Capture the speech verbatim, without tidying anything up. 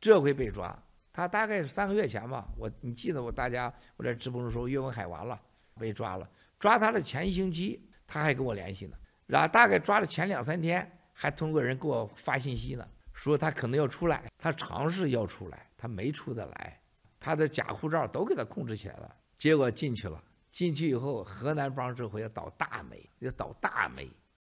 这回被抓，他大概是三个月前吧，我你记得我大家我在直播的时候，岳文海完了被抓了，抓他的前一星期他还跟我联系呢，然后大概抓了前两三天，还通过人给我发信息呢，说他可能要出来，他尝试要出来，他没出得来，他的假护照都给他控制起来了，结果进去了，进去以后，河南帮这回要倒大霉，要倒大霉。